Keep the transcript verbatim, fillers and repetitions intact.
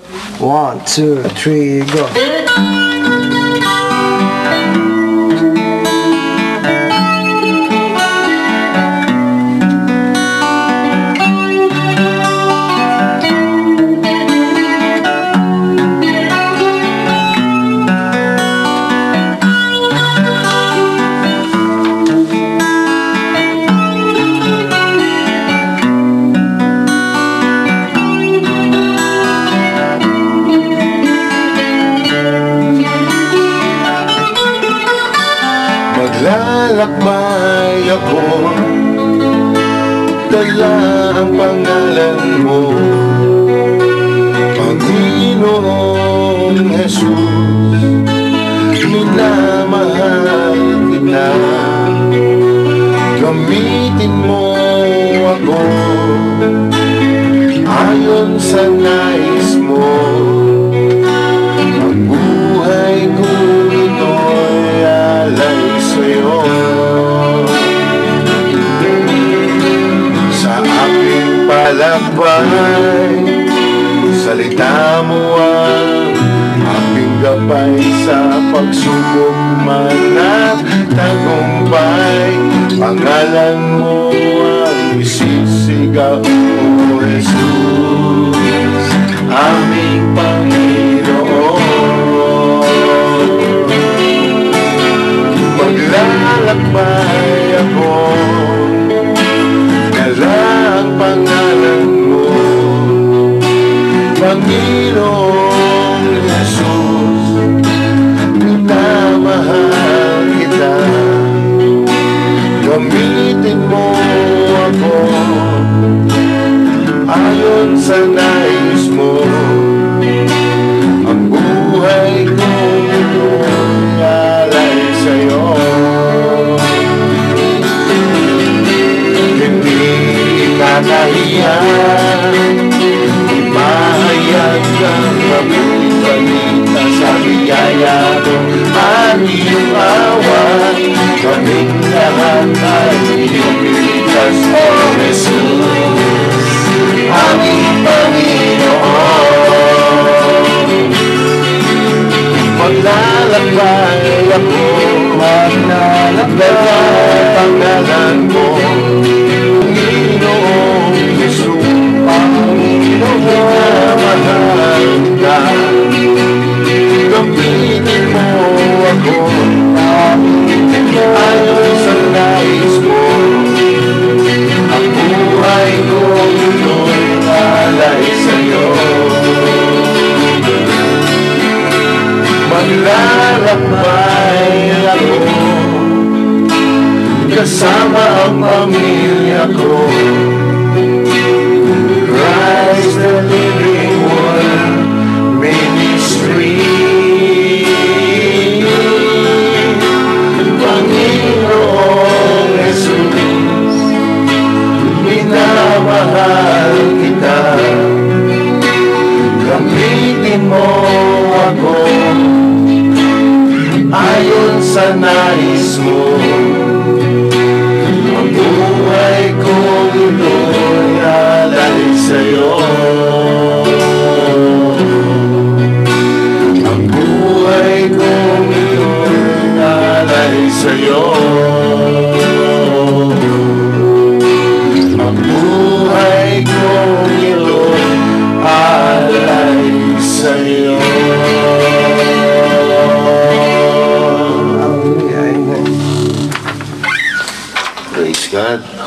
One, two, three, go. Maglalakbay ako, dala ang pangalan mo, Panginoong Jesus. Minamahal kita, gamitin mo ako ayon sa nais mo. Ang buhay ko ito'y alay sa'yo. Sa aking palakbay, salita mo ang aking gabay. Sa pagsubok man at tagumpay, pangalan mo ang isisigaw, O Jesus, aming Panginoon. Maglalakbay ako, dala ang pangalan mo, Panginoong Jesus. Minamahal kita, gamitin mo ako ayon sa nais mo. Ang buhay ko ito'y alay sa'yo. Hindi ikakahiya, ipahayag ang mabuting balita sa biyaya mo at iyong awa. Kaming lahat ay iyong iligtas, O Jesus, aming Panginoon. Maglalakbay ako, maglalakbay pangalan mo, Panginoong Jesus. Panginoong mahal ka, gamitin mo ako ayon sa nais mo. Ang buhay ko ito'y alay sa'yo. Maglalakbay ako, kasama ang pamilya ko. Christ the Living Word Ministry. Panginoong Jesus, minamahal kita, gamitin mo ako ayon sa nais mo. Ang buhay ko ito'y alay sa'yo. Ang buhay ko ito'y alay sa'yo. Ang buhay ko ito'y alay sa'yo. Praise God.